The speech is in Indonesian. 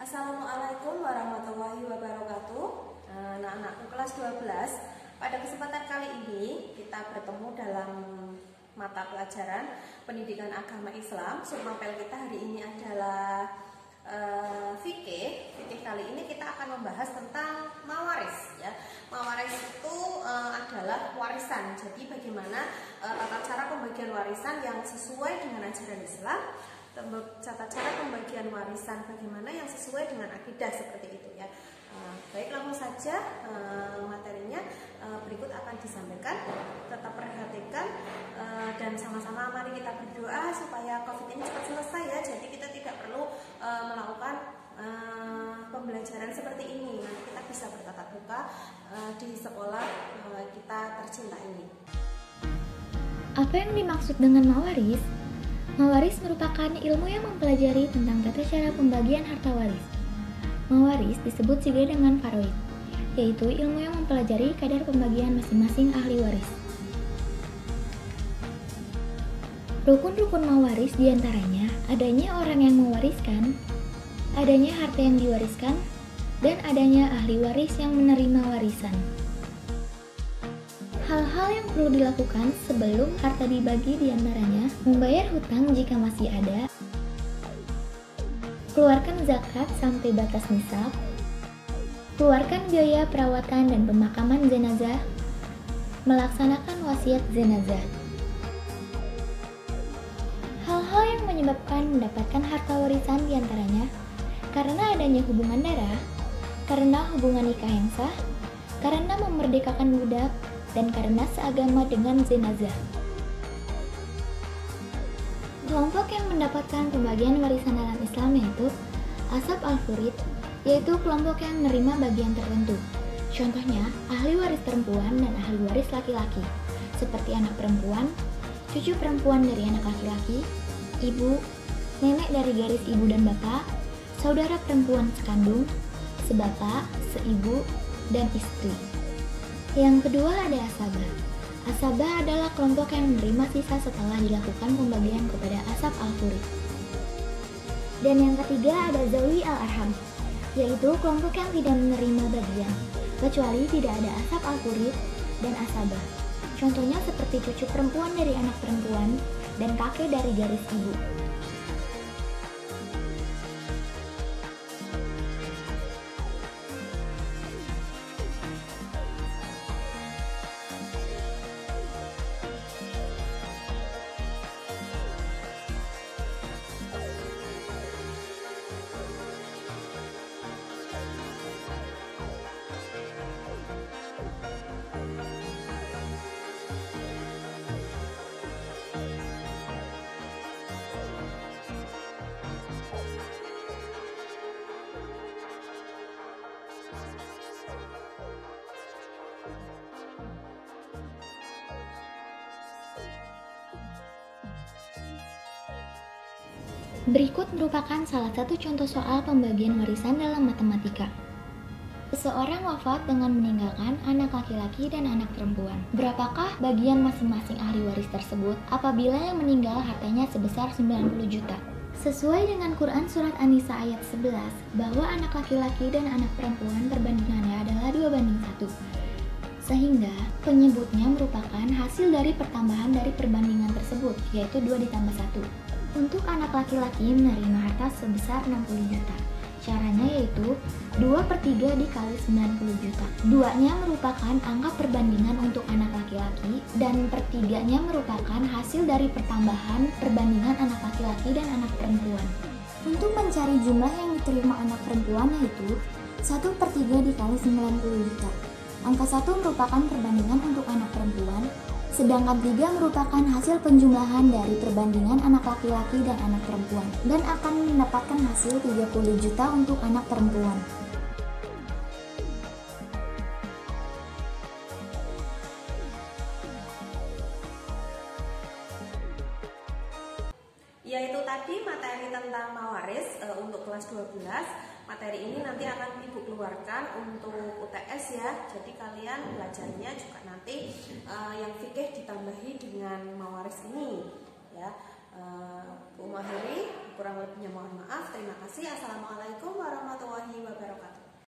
Assalamualaikum warahmatullahi wabarakatuh. Anak-anakku kelas 12, pada kesempatan kali ini kita bertemu dalam mata pelajaran Pendidikan Agama Islam. Submapel kita hari ini adalah fikih. Fikih kali ini kita akan membahas tentang mawaris ya. Mawaris itu adalah warisan. Jadi bagaimana tata cara pembagian warisan yang sesuai dengan ajaran Islam. Tata cara pembagian warisan bagaimana yang sesuai dengan akidah, seperti itu ya. Baik, langsung saja materinya berikut akan disampaikan. Tetap perhatikan dan sama-sama mari kita berdoa supaya COVID ini cepat selesai ya. Jadi kita tidak perlu melakukan pembelajaran seperti ini. Nanti kita bisa bertatap muka di sekolah kita tercinta ini. Apa yang dimaksud dengan mawaris? Mawaris merupakan ilmu yang mempelajari tentang tata cara pembagian harta waris. Mawaris disebut juga dengan faraid, yaitu ilmu yang mempelajari kadar pembagian masing-masing ahli waris. Rukun-rukun mawaris diantaranya adanya orang yang mewariskan, adanya harta yang diwariskan, dan adanya ahli waris yang menerima warisan. Hal-hal yang perlu dilakukan sebelum harta dibagi diantaranya membayar hutang jika masih ada, keluarkan zakat sampai batas nisab, keluarkan biaya perawatan dan pemakaman jenazah, melaksanakan wasiat jenazah. Hal-hal yang menyebabkan mendapatkan harta warisan diantaranya karena adanya hubungan darah, karena hubungan nikah yang sah, karena memerdekakan budak, dan karena seagama dengan jenazah. Kelompok yang mendapatkan pembagian warisan dalam Islam yaitu Ashab al-Furid, yaitu kelompok yang menerima bagian tertentu. Contohnya, ahli waris perempuan dan ahli waris laki-laki, seperti anak perempuan, cucu perempuan dari anak laki-laki, ibu, nenek dari garis ibu dan bapak, saudara perempuan sekandung, sebapak, seibu, dan istri. Yang kedua ada asabah. Asabah adalah kelompok yang menerima sisa setelah dilakukan pembagian kepada ashab al-furid. Dan yang ketiga ada zawi al-arham, yaitu kelompok yang tidak menerima bagian, kecuali tidak ada ashab al-furid dan asabah. Contohnya seperti cucu perempuan dari anak perempuan dan kakek dari garis ibu. Berikut merupakan salah satu contoh soal pembagian warisan dalam matematika. Seseorang wafat dengan meninggalkan anak laki-laki dan anak perempuan. Berapakah bagian masing-masing ahli waris tersebut apabila yang meninggal hartanya sebesar 90 juta? Sesuai dengan Quran Surat An-Nisa ayat 11, bahwa anak laki-laki dan anak perempuan perbandingannya adalah 2:1. Sehingga penyebutnya merupakan hasil dari pertambahan dari perbandingan tersebut, yaitu 2 ditambah 1. Untuk anak laki-laki menerima harta sebesar 60 juta. Caranya yaitu 2/3 dikali 90 juta. 2-nya merupakan angka perbandingan untuk anak laki-laki dan per-3-nya merupakan hasil dari pertambahan perbandingan anak laki-laki dan anak perempuan. Untuk mencari jumlah yang diterima anak perempuan yaitu 1/3 dikali 90 juta. Angka 1 merupakan perbandingan untuk anak perempuan, sedangkan 3 merupakan hasil penjumlahan dari perbandingan anak laki-laki dan anak perempuan, dan akan mendapatkan hasil 30 juta untuk anak perempuan. Yaitu tadi materi tentang mawaris untuk kelas 12. Materi ini nanti akan Ibu keluarkan untuk UTS ya. Jadi kalian belajarnya juga nanti yang fikih ditambahi dengan mawaris ini ya. Bu Mahiri, kurang lebihnya mohon maaf. Terima kasih. Assalamualaikum